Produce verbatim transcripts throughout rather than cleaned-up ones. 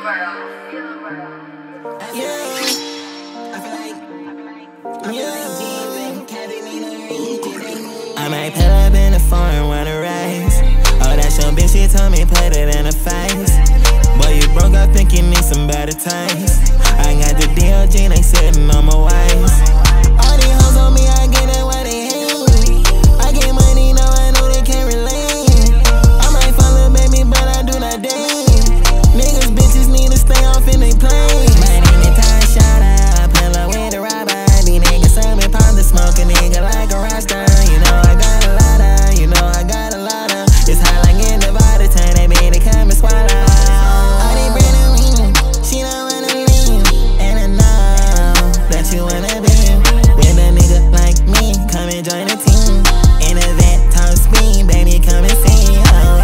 I might pull up in the foreign, wanna rise. Oh, that's your bitch, she told me put it in a face. Boy, you broke up, think you need some better times. I got the D O G, they sitting on my waist. All these hoes on me, I get it where they hate. I get money, now I know they can't relate. I might fall a baby, but I do not date. Niggas, bitches need to stay off in they place. My name is Ty Shada, pull up with a robber. These niggas saw me pop the smoke, a nigga like a rockstar. You know I got a lot of, you know I got a lot of. It's hot like in Nevada, turn that baby, come and swallow. All they Brandon Williams, she don't wanna leave. And I know that you wanna be with a nigga like me. Come and join the team. In a vet, top speed, baby, come and see. Oh,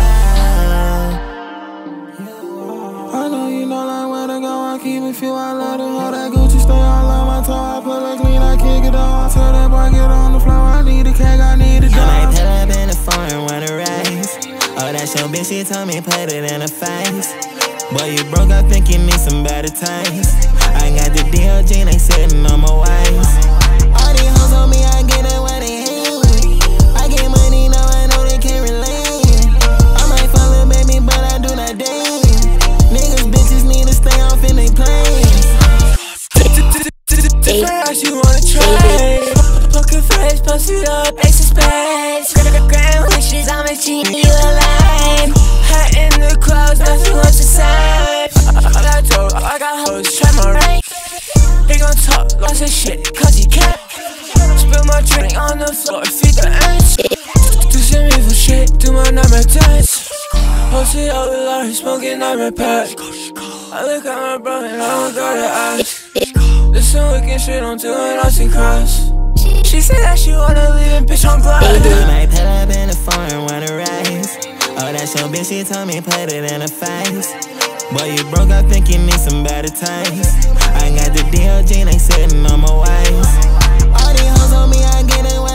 I know you know like where to go, I keep it feel, I love to hold that Gucci, stay all on my toe, I pull it clean, I kick it on. Tell that boy get on the floor, I need a cake, I need a dog. I might pull up in the foreign, wanna rise. Oh, that's your bitch, she told me put it in a face. Boy, you broke up, think you need some better times. I got the D O G, they sitting on my waist. All these hoes on me, I get it where they hate. I get money, now I know they can't relate. I might fall a baby, but I do not date. Niggas, bitches need to stay off in they place. Different house you wanna try. Poker face, post it up, ace of spades. Grand wishes, I'ma keep you alive. Hat in the clouds, nothing much to say. I got dope, I got hoes, try my rank. He gon' talk lots of shit, cause he can't. Spill my drink on the floor, feed the ants. Do some evil shit, do my number dance. Posted up with Lauren, smoking number pack. I look at my bro and I don't gotta ask. There's some wicked shit I'm doing, I see cross. She said that she wanna leave and bitch on glass. I might pull up in the foreign, wanna rise. Oh, that's your bitch, she told me put it in a face. Boy, you broke up, think you need some better times. I got the D O G, they sitting on my waist. All these hoes on me, I get it